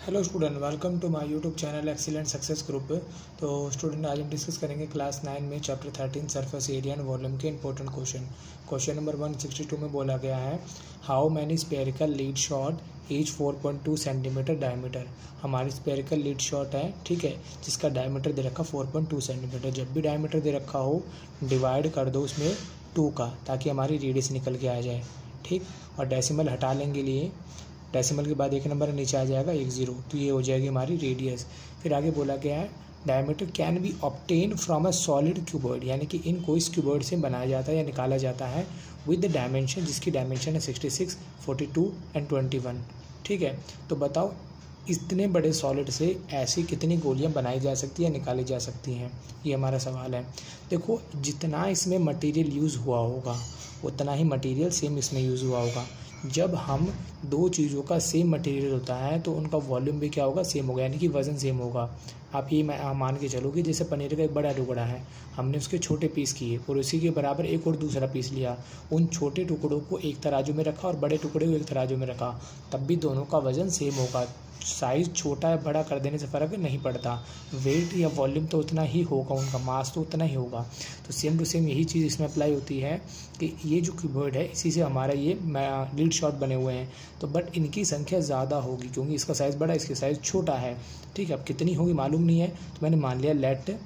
Hello student, welcome to my YouTube channel excellent success group. तो student, आज हम discuss करेंगे क्लास 9 में chapter 13 surface area and volume के इंपॉर्टेंट क्वेश्चन नंबर 162 में बोला गया है how many spherical lead shot each 4.2 centimetre diameter. हमारी स्पेरिकल लीड शॉट है, ठीक है, जिसका डायमीटर दे रखा 4.2 सेंटीमीटर। जब भी डायमीटर दे रखा हो डिवाइड कर दो उसमें 2 का, ताकि हमारी रेडियस निकल के आ जाए, ठीक। और डेसिमल हटा लेंगे लिए, डेसिमल के बाद एक नंबर नीचे आ जाएगा 10, तो ये हो जाएगी हमारी रेडियस। फिर आगे बोला गया है diameter can be obtain from a solid cuboid, यानी कि इनको इस क्यूबॉइड से बनाया जाता है या निकाला जाता है विद द डायमेंशन, जिसकी डायमेंशन है 66, 42 एंड 21, ठीक है। तो बताओ इतने बड़े सॉलिड से ऐसी कितनी गोलियां बनाई जा सकती है, निकाली जा सकती हैं, ये हमारा सवाल है। देखो, जितना इसमें मटेरियल यूज़ हुआ होगा उतना ही मटेरियल सेम इसमें यूज़ हुआ होगा। जब हम दो चीज़ों का सेम मटेरियल होता है तो उनका वॉल्यूम भी क्या होगा, सेम होगा, यानी कि वज़न सेम होगा। आप ये मान के चलो कि जैसे पनीर का एक बड़ा टुकड़ा है, हमने उसके छोटे पीस किए और उसी के बराबर एक और दूसरा पीस लिया, उन छोटे टुकड़ों को एक तराजू में रखा और बड़े टुकड़े को एक तराजू में रखा, तब भी दोनों का वज़न सेम होगा। साइज़ छोटा या बड़ा कर देने से फ़र्क नहीं पड़ता, वेट या वॉल्यूम तो उतना ही होगा, उनका मास तो उतना ही होगा। तो सेम टू सेम यही चीज़ इसमें अप्लाई होती है कि ये जो क्यूबॉइड है इसी से हमारा ये लीड शॉट बने हुए हैं, तो बट इनकी संख्या ज़्यादा होगी क्योंकि इसका साइज़ बड़ा, इसकी साइज़ छोटा है, ठीक है। अब कितनी होगी मालूम नहीं है, तो मैंने मान लिया let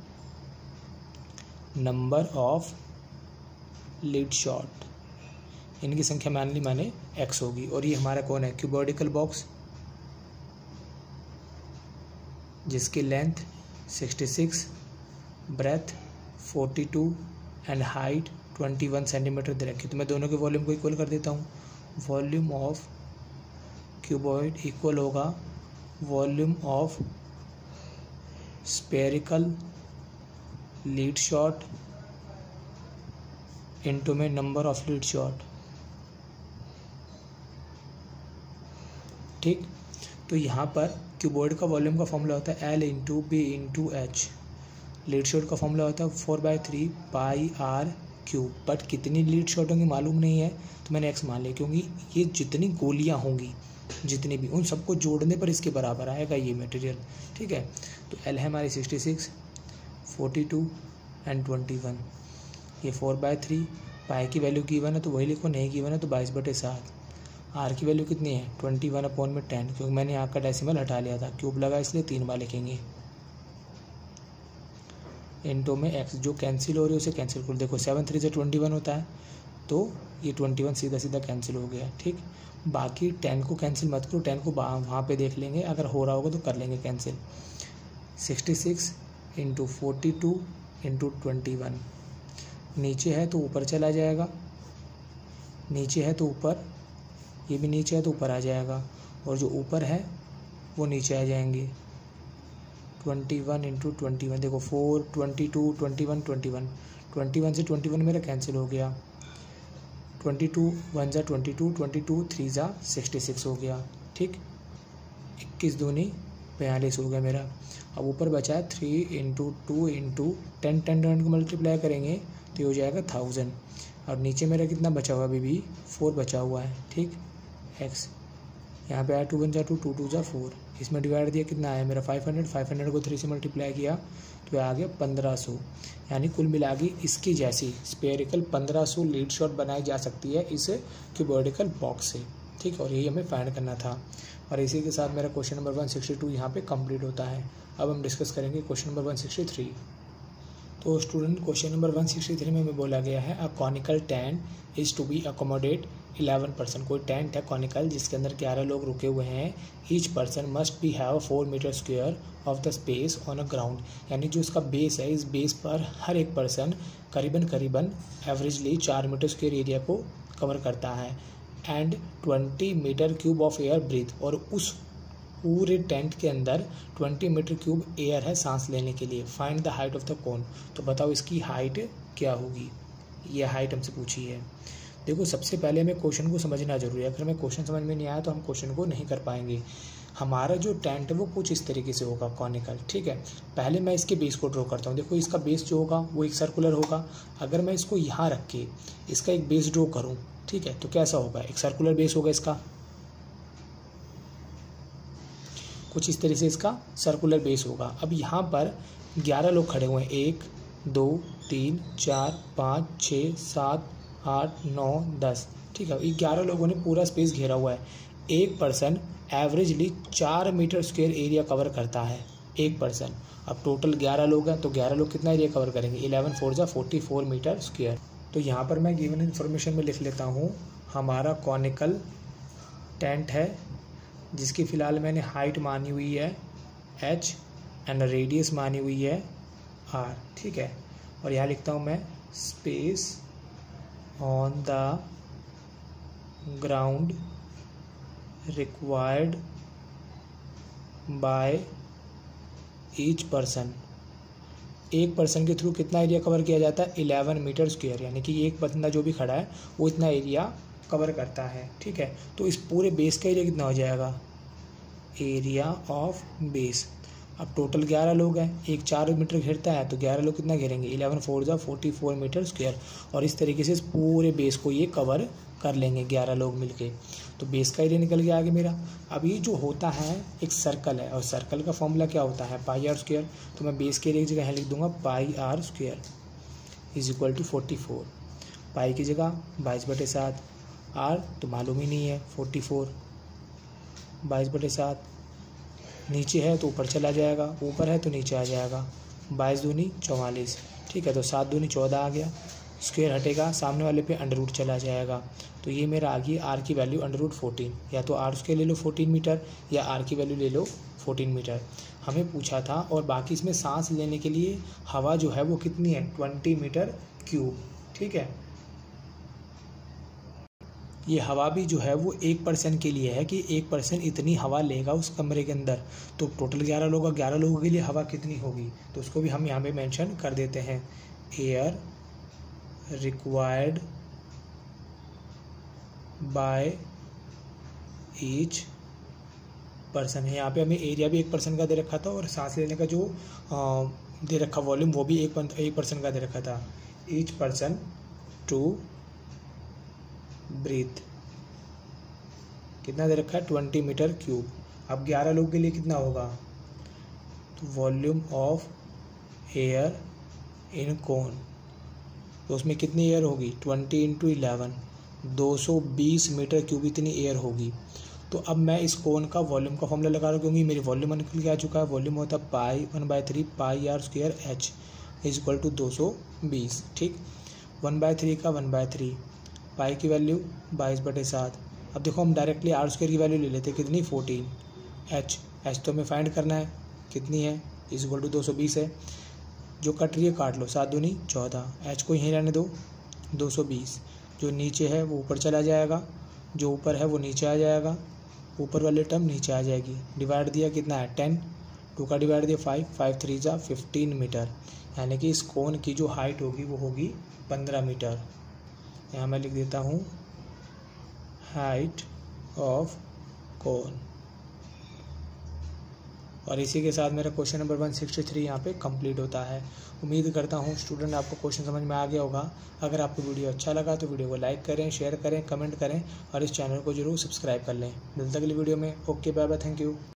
number of lead shot, इनकी संख्या मान ली मैंने x होगी। और ये हमारा कौन है, क्यूबॉइडिकल बॉक्स, जिसकी length 66, breadth 42 and height 21 centimetre दे रखी। तो मैं दोनों के वॉल्यूम को इक्वल कर देता हूँ। वॉल्यूम ऑफ क्यूबॉइड इक्वल होगा volume of spherical lead shot into में नंबर ऑफ लीड शॉट, ठीक। तो यहाँ पर क्यूबॉइड का वॉल्यूम का फॉर्मूला होता है L into B into H, lead shot का फॉर्मूला होता है 4/3 पाई आर क्यूब। बट कितनी लीड शॉट होंगी मालूम नहीं है, तो मैंने x मान लिया, क्योंकि ये जितनी गोलियां होंगी, जितनी भी, उन सबको जोड़ने पर इसके बराबर आएगा ये मटेरियल, ठीक है। तो L है हमारी 66, 42 एंड 21, ये 4/3, पाई की वैल्यू गिवन है तो वही लिखो, नहीं गिवन है तो 22/7। आर की वैल्यू कितनी है 21/10, क्योंकि मैंने यहाँ का डेसिमल हटा लिया था, क्यूब लगा इसलिए 3 बार लिखेंगे। इनटू में x, जो कैंसिल हो रही है उसे कैंसिल कर, देखो 7 3 से 21 होता है, तो ये 21 सीधा सीधा कैंसिल हो गया, ठीक। बाकी 10 को कैंसिल मत करो, 10 को वहाँ पे देख लेंगे, अगर हो रहा होगा तो कर लेंगे कैंसिल। 66 इंटू 42 इंटू 21, नीचे है तो ऊपर चला जाएगा, नीचे है तो ऊपर, ये भी नीचे है तो ऊपर आ जाएगा, और जो ऊपर है वो नीचे आ जाएंगे। 21 इंटू 21, देखो 4, 22, 21, 21, 21 से 21 मेरा कैंसिल हो गया, 22 1 जा 22, 22 3 जा 66 हो गया, ठीक। 21 दूनी 42 हो गया मेरा। अब ऊपर बचा है 3 इंटू 2 इंटू 10 10 को मल्टीप्लाई करेंगे तो ये हो जाएगा 1000। और नीचे मेरा कितना बचा हुआ, अभी भी 4 बचा हुआ है, ठीक। x यहाँ पे आया 2 1 जा 2, 2 2 जा 4, इसमें डिवाइड दिया कितना आया मेरा 500, 500 को 3 से मल्टीप्लाई किया तो आ गया 1500। यानी कुल मिला के इसकी जैसी स्पेरिकल 1500 लीड शॉट बनाई जा सकती है इस क्यूबॉइडिकल बॉक्स से, ठीक। और यही हमें फाइंड करना था, और इसी के साथ मेरा क्वेश्चन नंबर 162 यहाँ पे कंप्लीट होता है। अब हम डिस्कस करेंगे क्वेश्चन नंबर 163। तो स्टूडेंट, क्वेश्चन नंबर 163 में बोला गया है a conical tent is to be accommodate 11 person. कोई टेंट है कॉनिकल जिसके अंदर 11 लोग रुके हुए हैं। Each person must be have 4 metre square of the space on a ground, यानी जो इसका बेस है, इस बेस पर हर एक पर्सन करीबन एवरेजली 4 मीटर स्क्वायर एरिया को कवर करता है। And 20 metre cube of air breath, और उस पूरे टेंट के अंदर 20 मीटर क्यूब एयर है सांस लेने के लिए। Find the height of the cone, तो बताओ इसकी हाइट क्या होगी, ये हाइट हमसे पूछी है। देखो, सबसे पहले हमें क्वेश्चन को समझना जरूरी है, अगर हमें क्वेश्चन समझ में नहीं आया तो हम क्वेश्चन को नहीं कर पाएंगे। हमारा जो टेंट है वो कुछ इस तरीके से होगा कॉनिकल, ठीक है। पहले मैं इसके बेस को ड्रॉ करता हूँ। देखो, इसका बेस जो होगा वो एक सर्कुलर होगा। अगर मैं इसको यहाँ रख के इसका एक बेस ड्रॉ करूँ, ठीक है, तो कैसा होगा, एक सर्कुलर बेस होगा इसका। कुछ इस तरह से इसका सर्कुलर बेस होगा। अब यहाँ पर 11 लोग खड़े हुए हैं, 1 2 3 4 5 6 7 8 9 10, ठीक है। 11 लोगों ने पूरा स्पेस घेरा हुआ है। एक person averagely 4 metre square area cover करता है, एक पर्सन। अब टोटल 11 लोग हैं तो 11 लोग कितना एरिया कवर करेंगे, 11 4 जा 44 मीटर स्क्वायर। तो यहाँ पर मैं गिवन इन्फॉर्मेशन में लिख लेता हूँ, हमारा कॉनिकल टेंट है जिसकी फ़िलहाल मैंने हाइट मानी हुई है h एंड रेडियस मानी हुई है r, ठीक है। और यहाँ लिखता हूँ मैं space on the ground required by each person. एक पर्सन के थ्रू कितना एरिया कवर किया जाता है, 11 मीटर स्क्वायर, यानी कि एक बंदा जो भी खड़ा है वो इतना एरिया कवर करता है, ठीक है। तो इस पूरे बेस का एरिया कितना हो जाएगा, एरिया ऑफ बेस। अब टोटल 11 लोग हैं, एक 4 मीटर घेरता है तो 11 लोग कितना घेरेंगे, 11 4 जा 44 मीटर स्क्वायर। और इस तरीके से इस पूरे बेस को ये कवर कर लेंगे 11 लोग मिलके। तो बेस का एरिया निकल गया आगे मेरा। अब ये जो होता है एक सर्कल है, और सर्कल का फॉर्मूला क्या होता है, पाई आर स्क्वायर। तो मैं बेस के एरिया की जगह लिख दूंगा pi r square is equal to 44। पाई की जगह 22/7, आर तो मालूम ही नहीं है 44, 22/7। नीचे है तो ऊपर चला जाएगा, ऊपर है तो नीचे आ जाएगा, 22 दूनी 44, ठीक है। तो 7 दूनी 14 आ गया, स्क्वायर हटेगा, सामने वाले पे अंडर रूट चला जाएगा। तो ये मेरा आ गई आर की वैल्यू अंडर रूट 14। या तो आर स्क्वायर ले लो 14 मीटर, या आर की वैल्यू ले लो 14 मीटर। हमें पूछा था, और बाकी इसमें सांस लेने के लिए हवा जो है वो कितनी है, 20 मीटर क्यूब, ठीक है। ये हवा भी जो है वो एक पर्सन के लिए है कि एक पर्सन इतनी हवा लेगा उस कमरे के अंदर। तो टोटल 11 लोग, 11 लोगों के लिए हवा कितनी होगी, तो उसको भी हम यहाँ पे मेंशन कर देते हैं, air required by each person है। यहाँ पे हमें एरिया भी एक पर्सन का दे रखा था, और सांस लेने का जो दे रखा वॉल्यूम वो भी एक पर्सन का दे रखा था, ईच पर्सन टू ब्रीथ। कितना दे रखा है, 20 मीटर क्यूब। अब 11 लोग के लिए कितना होगा, तो volume of air in cone, तो उसमें कितनी एयर होगी, 20 × 11, 220 मीटर क्यूब इतनी एयर होगी। तो अब मैं इस कोन का वॉल्यूम का फॉर्मूला लगा रहा हूँ, क्योंकि मेरी वॉल्यूम निकल के आ चुका है। वॉल्यूम होता है pi 1/3 pi r square h is equal to 220, ठीक। 1/3 का 1/3, पाई की वैल्यू 22/7। अब देखो हम डायरेक्टली आर स्क्वायर की वैल्यू ले लेते हैं, कितनी 14, h तो हमें फाइंड करना है कितनी है, इज इक्वल टू 220 है। जो कट रही है काट लो, 7 दूनी 14, h को यहीं रहने दो 220। जो नीचे है वो ऊपर चला जाएगा, जो ऊपर है वो नीचे आ जाएगा, ऊपर वाली टर्म नीचे आ जाएगी। डिवाइड दिया कितना है 10, 2 का डिवाइड दिया 5, 5 3 जा 15 मीटर, यानी कि इस कोन की जो हाइट होगी वो होगी 15 मीटर। यहाँ मैं लिख देता हूँ हाइट ऑफ कोन। और इसी के साथ मेरा क्वेश्चन नंबर 163 यहाँ पे कंप्लीट होता है। उम्मीद करता हूँ स्टूडेंट आपको क्वेश्चन समझ में आ गया होगा। अगर आपको वीडियो अच्छा लगा तो वीडियो को लाइक करें, शेयर करें, कमेंट करें, और इस चैनल को जरूर सब्सक्राइब कर लें। मिलते अगली वीडियो में। Okay, bye bye, thank you.